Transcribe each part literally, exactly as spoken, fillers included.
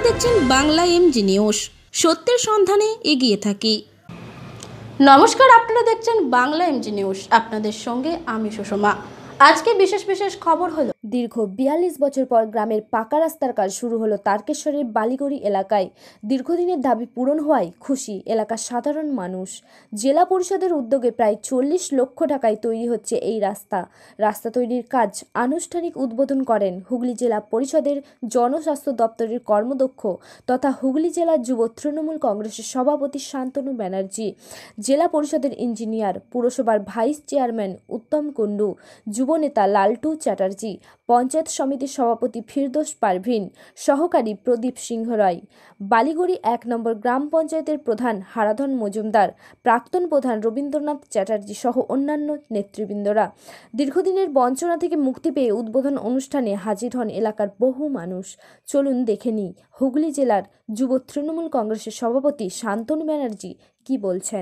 দেখছেন Bangla MG news, সত্যের সন্ধানে এগিয়ে থাকি। নমস্কার, আপনারা দেখছেন বাংলা এমজি নিউজ, আপনাদের সঙ্গে আমি সুষমা। আজকে বিশেষ বিশেষ খবর হলো, দীর্ঘ বিয়াল্লিশ বছর পর গ্রামের পাকা রাস্তার কাজ শুরু হলো তারকেশ্বরের বালিগড়ি এলাকায়। দীর্ঘদিনের দাবি পূরণ হওয়ায় খুশি এলাকার সাধারণ মানুষ। জেলা পরিষদের উদ্যোগে প্রায় চল্লিশ লক্ষ টাকায় তৈরি হচ্ছে এই রাস্তা। রাস্তা তৈরির কাজ আনুষ্ঠানিক উদ্বোধন করেন হুগলি জেলা পরিষদের জনস্বাস্থ্য দপ্তরের কর্মদক্ষ তথা হুগলি জেলার যুব তৃণমূল কংগ্রেসের সভাপতি শান্তনু ব্যানার্জি, জেলা পরিষদের ইঞ্জিনিয়ার, পুরসভার ভাইস চেয়ারম্যান উত্তম কুণ্ডু, যুবনেতা লালটু চ্যাটার্জি, পঞ্চায়েত সমিতির সভাপতি ফিরদৌস পারভিন, সহকারী প্রদীপ সিংহ রায়, বালিগড়ি এক নম্বর গ্রাম পঞ্চায়েতের প্রধান হারাধন মজুমদার, প্রাক্তন প্রধান রবীন্দ্রনাথ চ্যাটার্জি সহ অন্যান্য নেতৃবৃন্দরা। দীর্ঘদিনের বঞ্চনা থেকে মুক্তি পেয়ে উদ্বোধন অনুষ্ঠানে হাজির হন এলাকার বহু মানুষ। চলুন দেখে নিই হুগলি জেলার যুব তৃণমূল কংগ্রেসের সভাপতি শান্তনু ব্যানার্জি কি বলছেন।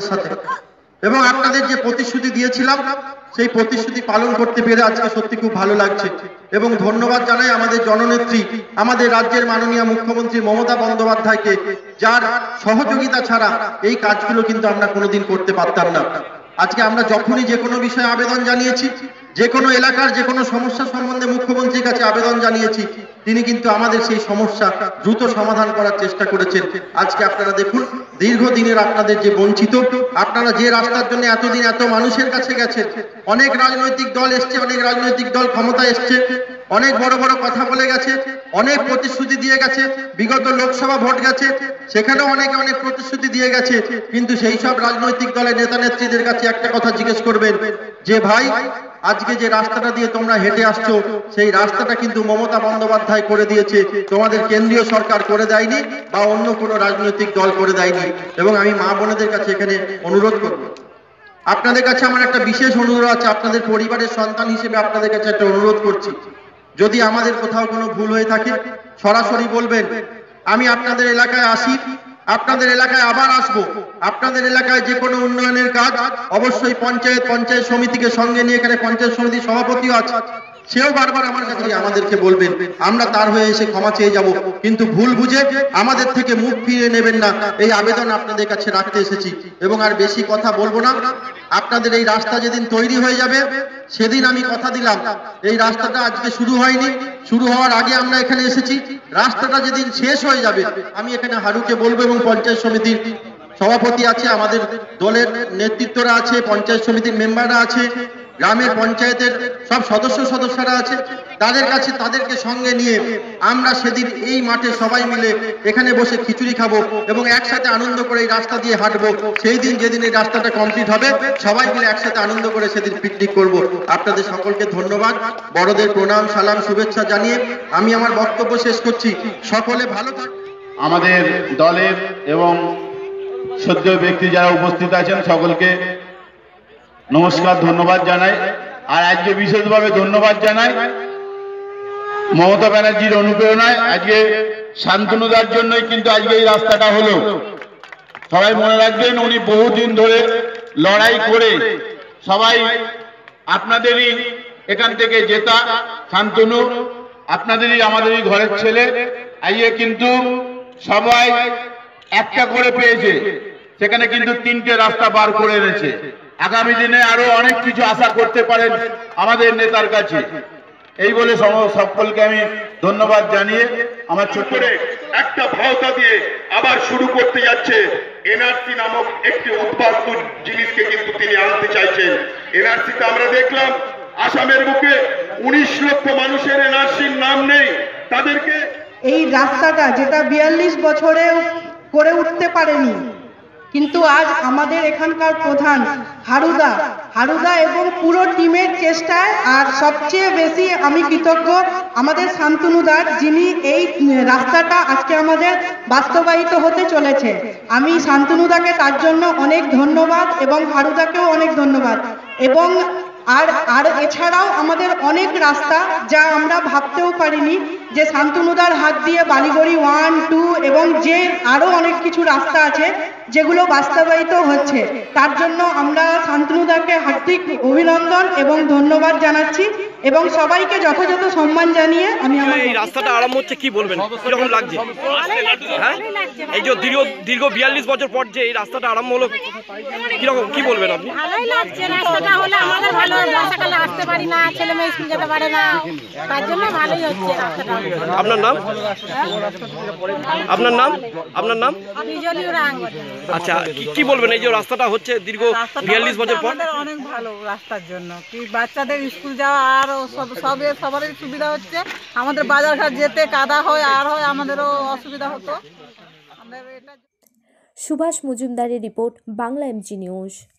এবং আপনাদের যে প্রতিশ্রুতি দিয়েছিলাম সেই প্রতিশ্রুতি পালন করতে পেরে আজকে সত্যি খুব ভালো লাগছে এবং ধন্যবাদ জানাই আমাদের জননেত্রী, আমাদের রাজ্যের মাননীয় মুখ্যমন্ত্রী মমতা বন্দ্যোপাধ্যায়কে, যার সহযোগিতা ছাড়া এই কাজগুলো কিন্তু আমরা কোনোদিন করতে পারতাম না। আজকে আমরা যখনই যে কোনো বিষয়ে আবেদন জানিয়েছি, যে কোনো এলাকার যে কোনো সমস্যা সম্বন্ধে মুখ্যমন্ত্রীর কাছে আবেদন জানিয়েছি, তিনি কিন্তু আমাদের সেই সমস্যা দ্রুত সমাধান করার চেষ্টা করেছেন। আজকে আপনারা দেখুন, দীর্ঘদিনের আপনাদের যে বঞ্চিত, আপনারা যে রাস্তার জন্য এতদিন এত মানুষের কাছে গেছেন, অনেক রাজনৈতিক দল এসছে, অনেক রাজনৈতিক দল ক্ষমতায় এসছে, অনেক বড় বড় কথা বলে গেছে, অনেক প্রতিশ্রুতি দিয়ে গেছে, বিগত লোকসভা ভোট গেছে সেখানেও অনেকে অনেক প্রতিশ্রুতি দিয়ে গেছে, কিন্তু সেই সব রাজনৈতিক দলের নেতা নেত্রীদের কাছে একটা কথা জিজ্ঞেস করবেন যে ভাই, আজকে যে রাস্তাটা দিয়ে তোমরা হেঁটে আসছো সেই রাস্তাটা কিন্তু মমতা বন্দ্যোপাধ্যায় করে দিয়েছে, তোমাদের কেন্দ্রীয় সরকার করে দেয়নি বা অন্য কোনো রাজনৈতিক দল করে দেয়নি। এবং আমি মা বোনেদের কাছে এখানে অনুরোধ করব, আপনাদের কাছে আমার একটা বিশেষ অনুরোধ আছে, আপনাদের পরিবারের সন্তান হিসেবে আপনাদের কাছে একটা অনুরোধ করছি, যদি আমাদের কোথাও কোনো ভুল হয়ে থাকে সরাসরি বলবেন। আমি আপনাদের এলাকায় আসি, আপনাদের এলাকায় আবার আসবো, আপনাদের এলাকায় যে কোনো উন্নয়নের কাজ অবশ্যই পঞ্চায়েত পঞ্চায়েত সমিতিকে সঙ্গে নিয়ে, এখানে পঞ্চায়েত সমিতির সভাপতিও আছে, সেও বারবার আমার কাছে আমাদেরকে বলবেন, আমরা তার হয়ে এসে ক্ষমা চেয়ে যাব, কিন্তু ভুল বুঝে আমাদের থেকে মুখ ফিরিয়ে নেবেন না, এই আবেদন আপনাদের কাছে রাখতে এসেছি। এবং আর বেশি কথা বলবো না, আপনাদের এই রাস্তা যেদিন তৈরি হয়ে যাবে সেদিন আমি কথা দিলাম, এই রাস্তাটা আজকে শুরু হয়নি, শুরু হওয়ার আগে আমরা এখানে এসেছি, রাস্তাটা যেদিন শেষ হয়ে যাবে আমি এখানে হারুকে বলবো এবং পঞ্চায়েত সমিতির সভাপতি আছে, আমাদের দলের নেতৃত্বরা আছে, পঞ্চায়েত সমিতির মেম্বাররা আছে, গ্রামের পঞ্চায়েতের সব সদস্য সদস্যরা আছে, তাদের কাছে তাদেরকে সঙ্গে নিয়ে আমরা সেদিন এই মাঠে সবাই মিলে এখানে বসে খিচুড়ি খাবো এবং একসাথে আনন্দ করে এই রাস্তা দিয়ে হাঁটবো। সেই দিন যেদিন এই রাস্তাটা কমপ্লিট হবে সবাই মিলে একসাথে আনন্দ করে সেদিন পিকনিক করব। আপনাদের সকলকে ধন্যবাদ, বড়দের প্রণাম সালাম শুভেচ্ছা জানিয়ে আমি আমার বক্তব্য শেষ করছি। সকলে ভালো থাকুন। আমাদের দলের এবং সদ্য ব্যক্তি যারা উপস্থিত আছেন সকলকে নমস্কার, ধন্যবাদ জানাই। আর আজকে বিশেষভাবে ধন্যবাদ জানাই মমতা ব্যানার্জির অনুপ্রেরণায়, আজকে শান্তনুদার জন্যই কিন্তু আজকে এই রাস্তাটা হলো। সবাই মনে রাখবেন, উনি বহুদিন ধরে লড়াই করে সবাই আপনাদেরই এখান থেকে জেতা শান্তনু, আপনাদেরই আমাদেরই ঘরের ছেলে, আজকে কিন্তু সবাই একটা করে পেয়েছে, সেখানে কিন্তু তিনটে রাস্তা বার করে এনেছে। আগামী দিনে আরো অনেক কিছু আশা করতে পারেন আমাদের নেতার কাছে। এই বলে সকলকে আমি ধন্যবাদ জানিয়ে আমার ছোট্ট একটা ভাওতা দিয়ে আবার শুরু করতে যাচ্ছে। এনআরসি নামক একটি উদ্বাস্তু জিনিসকে কিন্তু তিনি আনতে চাইছেন। এনআরসিতে আমরা দেখলাম আসামের বুকে উনিশ লক্ষ মানুষের এনআরসির নাম নেই, তাদেরকে এই রাস্তাটা যেটা বিয়াল্লিশ বছরে করে উঠতে পারেনি, কিন্তু আজ আমাদের এখানকার প্রধান হারুদা হারুদা এবং পুরো টিমের চেষ্টায়, আর সবচেয়ে বেশি আমি কৃতজ্ঞ আমাদের শান্তনুদার, যিনি এই রাস্তাটা আজকে আমাদের বাস্তবায়িত হতে চলেছে। আমি শান্তনুদাকে তার জন্য অনেক ধন্যবাদ এবং হারুদাকেও অনেক ধন্যবাদ। এবং আর আর এছাড়াও আমাদের অনেক রাস্তা যা আমরা ভাবতেও পারিনি যে শান্তনুদার হাত দিয়ে বালিগড়ি ওয়ান টু এবং যে আরও অনেক কিছু রাস্তা আছে যেগুলো বাস্তবায়িত হচ্ছে, তার জন্য আমরা শান্তনুদাকে হার্দিক অভিনন্দন এবং ধন্যবাদ জানাচ্ছি। এবং সবাইকে যথাযথ সম্মান জানিয়ে আমি আমার এই রাস্তাটা আরম্ভ হচ্ছে, কি বলবেন, কিরকম লাগছে? হ্যাঁ, এই যে দীর্ঘ দীর্ঘ বিয়াল্লিশ বছর পর যে এই রাস্তাটা আরম্ভ হলো, কিরকম, কি বলবেন আপনি? ভালোই লাগছে, রাস্তাটা হলে আমাদের ভালো, বর্ষাকালে আসতে পারি না, ছেলে মেয়ে স্কুল যেতে পারে না, তার জন্য ভালোই হচ্ছে রাস্তাটা। আপনার নাম? আপনার নাম? আপনার নাম? বিজলীয় রাং। আচ্ছা, কি- কি বলবেন এই যে রাস্তাটা হচ্ছে দীর্ঘ বিয়াল্লিশ বছর পর? আমাদের অনেক ভালো রাস্তার জন্য, কি বাচ্চাদের স্কুল যাওয়া আর সব সবে সবারই সুবিধা হচ্ছে। আমাদের বাজারঘাট যেতে কাদা হয় আর হয়, আমাদেরও অসুবিধা হতো। আমাদের এটা সুভাষ মজুমদারের রিপোর্ট, বাংলা এমজি নিউজ।